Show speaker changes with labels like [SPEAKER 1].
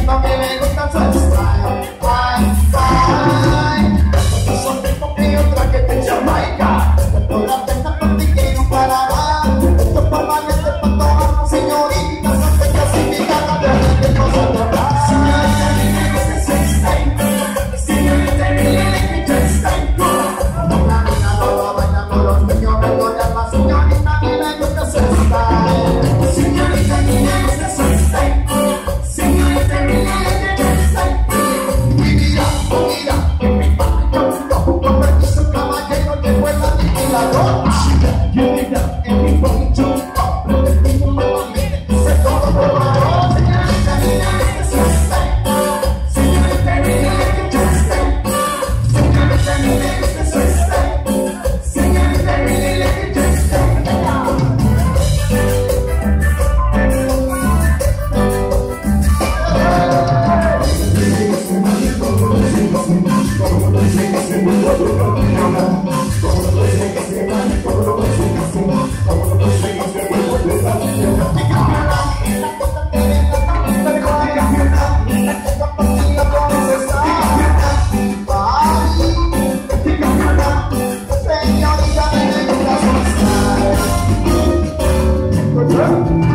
[SPEAKER 1] siento que me gusta su style. Ay, ay. Son tipos que yo traje de Jamaica. Con la teta por ti quiero para más. Esto para bañarte, para tomar, señorita. No te clasificada de que cosas todas. Señorita, me gusta su style. Señorita, me gusta su style. No camina, no baila con los niños, me toca la señorita, me gusta su style. Señorita, me gusta su style. Señorita, me gusta su style. Y mira, que mi padre con permiso caballero que fue la aniquiladora. Yo mira, en mi poncho, pero el mismo mamamente se todo por favor. Señorita, me gusta su style. Señorita, me gusta su style. Señorita, me gusta su style. Señorita, me gusta su style. Señorita, me gusta su style.